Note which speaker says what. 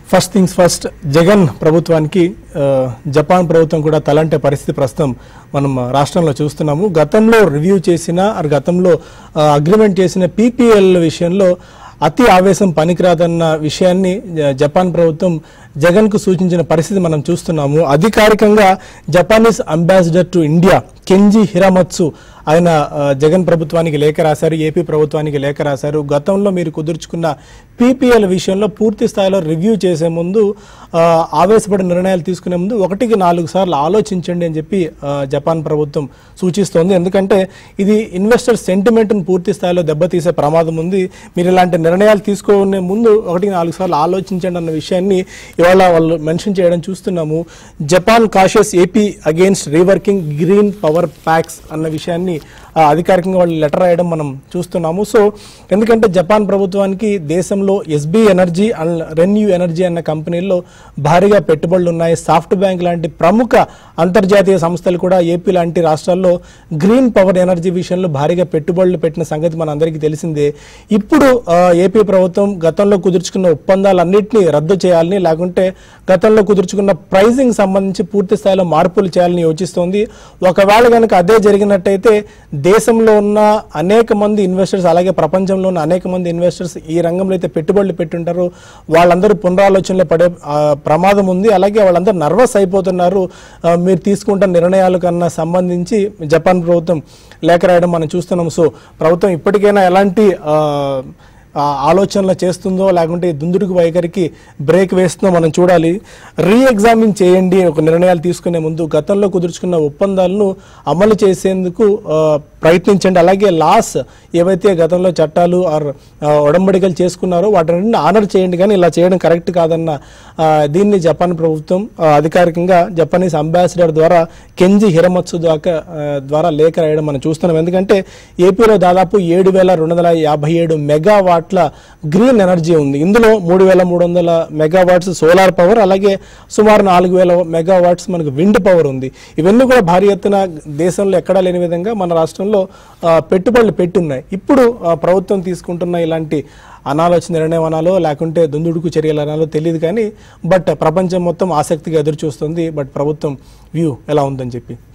Speaker 1: First things first Jagan ప్రభుత్వానికి Japan ప్రభుత్వం కూడా తలంటే పరిస్థితి ప్రస్తుతం మనం రాష్ట్రంలో చూస్తున్నాము. గతంలో రివ్యూ చేసిన గతంలో అగ్రిమెంట్ చేసిన పీపీఎల్ విషయంలో అతి ఆవేశం పనికిరాదన్న విషయాన్ని జపాన్ ప్రభుత్వం జగన్కు సూచించిన పరిస్థితి మనం చూస్తున్నాము. అధికారికంగా Japanese ambassador to India Kenji Hiramatsu ఆయన జగన్ ప్రభుత్వానికి లేఖ రాశారు, ఏపీ ప్రభుత్వానికి లేఖ రాశారు. గతంలో మీరు కుదుర్చుకున్న పీపీఎల్ విషయంలో పూర్తి స్థాయిలో రివ్యూ చేసే ముందు ఆవేశపడి నిర్ణయాలు తీసుకునే ముందు 1-4 సార్లు ఆలోచించండి అని చెప్పి జపాన్ ప్రభుత్వం సూచిస్తోంది. ఎందుకంటే ఇది ఇన్వెస్టర్ సెంటిమెంట్ను పూర్తి స్థాయిలో దెబ్బతీసే ప్రమాదం ఉంది. మీరు ఇలాంటి నిర్ణయాలు తీసుకునే ముందు 1-4 సార్లు ఆలోచించండి అన్న విషయాన్ని ఇవాళ వాళ్ళు మెన్షన్ చేయడం చూస్తున్నాము. Japan cautious AP against reworking green power pacts అన్న విషయాన్ని అధికారికంగా వాళ్ళు లెటర్ రాయడం మనం చూస్తున్నాము. సో ఎందుకంటే జపాన్ ప్రభుత్వానికి దేశంలో SB energy and renew energy అన్న కంపెనీల్లో భారీగా పెట్టుబడులు ఉన్నాయి. సాఫ్ట్ బ్యాంక్ లాంటి ప్రముఖ అంతర్జాతీయ సంస్థలు కూడా ఏపీ లాంటి రాష్ట్రాల్లో గ్రీన్ పవర్ ఎనర్జీ విషయంలో భారీగా పెట్టుబడులు పెట్టిన సంగతి మన అందరికీ తెలిసిందే. ఇప్పుడు ఏపీ ప్రభుత్వం గతంలో కుదుర్చుకున్న ఒప్పందాలన్నింటినీ రద్దు చేయాలని, లేకుంటే గతంలో కుదుర్చుకున్న ప్రైజింగ్ సంబంధించి పూర్తి స్థాయిలో మార్పులు చేయాలని యోచిస్తోంది. ఒకవేళ కనుక అదే జరిగినట్టయితే దేశంలో ఉన్న అనేక మంది ఇన్వెస్టర్స్, అలాగే ప్రపంచంలో ఉన్న అనేక మంది ఇన్వెస్టర్స్ ఈ రంగంలో అయితే పెట్టుబడులు పెట్టుంటారు, వాళ్ళందరూ పునరాలోచనలో పడే ప్రమాదం ఉంది. అలాగే వాళ్ళందరూ నర్వస్ అయిపోతున్నారు మీరు తీసుకుంటున్న నిర్ణయాల కన్నా సంబంధించి జపాన్ ప్రభుత్వం లేఖ రాయడం మనం చూస్తున్నాం. సో ప్రభుత్వం ఇప్పటికైనా ఎలాంటి ఆలోచనలు చేస్తుందో, లేకుంటే దుందుడుకు వైఖరికి బ్రేక్ వేస్తుందో మనం చూడాలి. రీఎగ్జామిన్ చేయండి ఒక నిర్ణయాలు తీసుకునే ముందు. గతంలో కుదుర్చుకున్న ఒప్పందాలను అమలు చేసేందుకు ప్రయత్నించండి. అలాగే లాస్ ఏవైతే గతంలో చట్టాలు ఒడంబడికలు చేసుకున్నారో వాటిని ఆనర్ చేయండి, కానీ ఇలా చేయడం కరెక్ట్ కాదన్న దీన్ని జపాన్ ప్రభుత్వం అధికారికంగా జపనీస్ అంబాసిడర్ ద్వారా కెంజీ హిరామత్సు ద్వారా లేఖ రాయడం మనం చూస్తున్నాం. ఎందుకంటే ఏపీలో దాదాపు 7,257 మెగావాట్ల గ్రీన్ ఎనర్జీ ఉంది. ఇందులో 3,300 మెగావాట్స్ సోలార్ పవర్, అలాగే సుమారు 4,000 మెగావాట్స్ మనకు విండ్ పవర్ ఉంది. ఇవన్నీ కూడా భారీ ఎత్తున దేశంలో ఎక్కడా లేని విధంగా మన రాష్ట్రంలో పెట్టుబడులు పెట్టున్నాయి. ఇప్పుడు ప్రభుత్వం తీసుకుంటున్న ఇలాంటి అనాలోచన నిర్ణయం అనాలో లేకుంటే దుందుడుకు చర్యలు అనాలో తెలియదు, కానీ బట్ ప్రపంచం మొత్తం ఆసక్తిగా ఎదురు చూస్తుంది. బట్ ప్రభుత్వం వ్యూ ఎలా ఉందని చెప్పి